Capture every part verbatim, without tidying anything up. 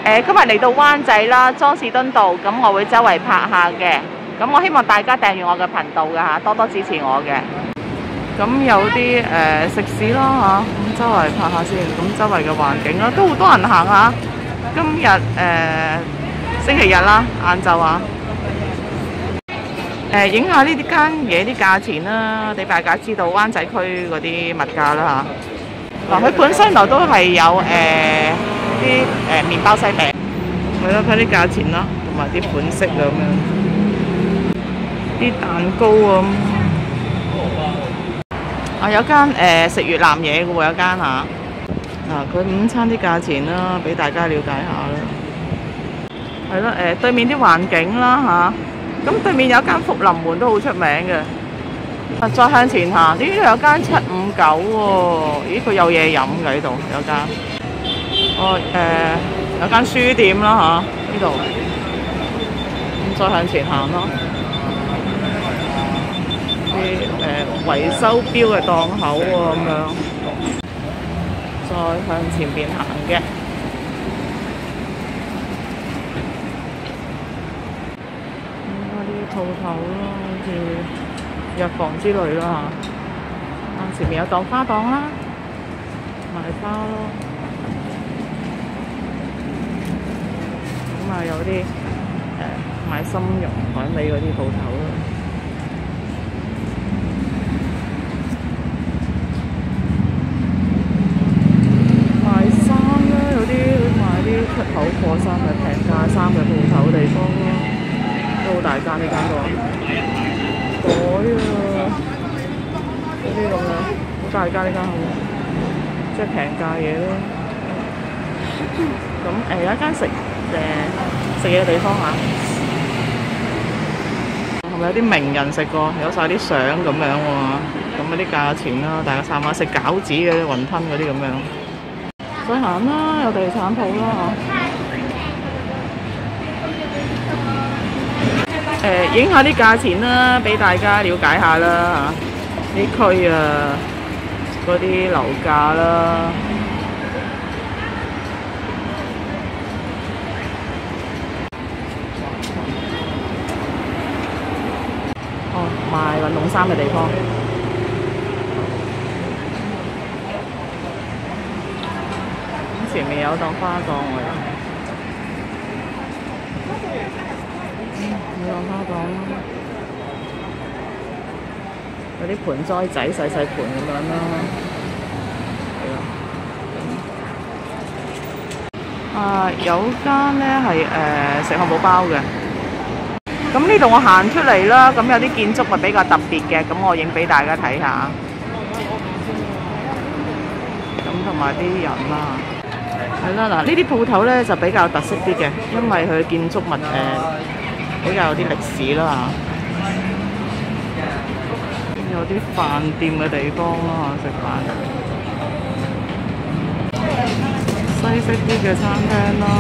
誒今日嚟到灣仔啦，莊士敦道，咁我會周圍拍下嘅。咁我希望大家訂閱我嘅頻道㗎嚇，多多支持我嘅。咁有啲誒、呃、食肆啦嚇，咁周圍拍下先。咁周圍嘅環境啦，都好多人行下。今日誒、呃、星期日啦，晏晝啊。誒影下呢啲間嘢啲價錢啦，俾大家知道灣仔區嗰啲物價啦嚇。嗱，佢本身度都係有誒啲誒麵包西餅，係咯，睇啲價錢啦，同埋啲款式咁樣，啲蛋糕咁。啊，有間誒、呃、食越南嘢嘅喎，有間嚇。嗱，佢午餐啲價錢啦，俾大家了解下啦。係咯，誒對面啲環境啦嚇。咁對面有間福臨門都好出名嘅。啊，再向前行，呢度有間七五九喎。咦，佢有嘢飲嘅呢度，有間。哦，誒、呃，有間書店啦嚇，呢度。咁再向前行咯。啲誒維修錶嘅檔口喎，咁樣。再向前邊行嘅。鋪頭咯，好似藥房之類啦嚇。前面有檔花檔啦，賣花咯。咁啊有啲誒、呃、賣參茸海味嗰啲鋪頭咯。賣衫啦，有啲賣啲出口貨衫嘅平價衫嘅鋪頭地方咯。都好大間呢間度，袋啊，嗰啲咁樣，好大間呢間好，即係平價嘢咯。咁誒、呃、有一間食誒食嘢嘅地方嚇，係咪有啲名人食過？有晒啲相咁樣喎，咁嗰啲價錢啦，大家參下食餃子嘅雲吞嗰啲咁樣。再行啦，有地產鋪啦嚇。誒影下啲價錢啦，俾大家了解下啦嚇，呢區啊嗰啲樓價啦。哦，賣運動衫嘅地方。咁前面有檔花檔喎。有花檔啦，有啲盆栽仔細細盤咁樣啦，係啊。啊，有間咧係誒食漢堡包嘅。咁呢度我行出嚟啦，咁有啲建築物比較特別嘅，咁我影俾大家睇下。咁同埋啲人啦，係啦，嗱呢啲鋪頭咧就比較特色啲嘅，因為佢建築物誒。呃比較有啲歷史啦，有啲飯店嘅地方啦，食飯西式啲嘅餐廳啦，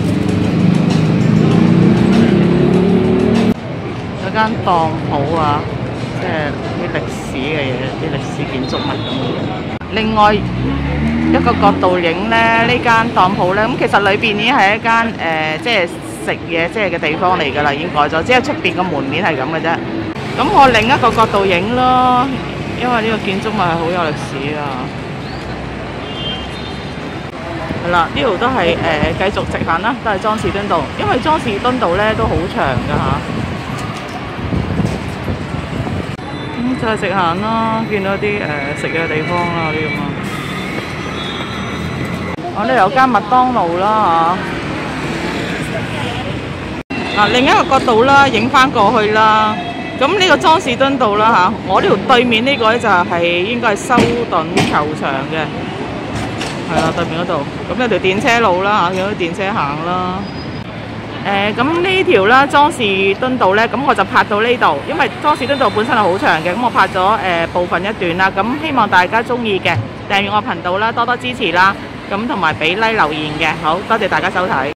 有間當鋪啊，即係啲歷史嘅嘢，啲歷史建築物咁嘅。另外一個角度影咧，呢間當鋪咧，咁其實裏邊已經係一間誒、呃，即係。食嘢即係嘅地方嚟㗎啦，已經改咗，只係出邊個門面係咁嘅啫。咁我另一個角度影咯，因為呢個建築物係好有歷史啊。係啦，呢度都係誒、呃、繼續直行啦，都係莊士敦道，因為莊士敦道咧都好長㗎嚇。咁、嗯、就係直行啦，見到啲誒、呃、食嘢嘅地方啦，啲咁啊。我呢有間麥當勞啦嚇。嗱，另一個角度啦，影翻過去啦。咁呢個莊士敦道啦嚇，我呢條對面呢個咧就係應該係修頓球場嘅，係啦，對面嗰度。咁有條電車路啦嚇，有啲電車行啦。誒，咁呢條啦莊士敦道咧，咁我就拍到呢度，因為莊士敦道本身係好長嘅，咁我拍咗誒部分一段啦。咁希望大家中意嘅，訂閱我頻道啦，多多支持啦。咁同埋俾 like 留言嘅，好多謝大家收睇。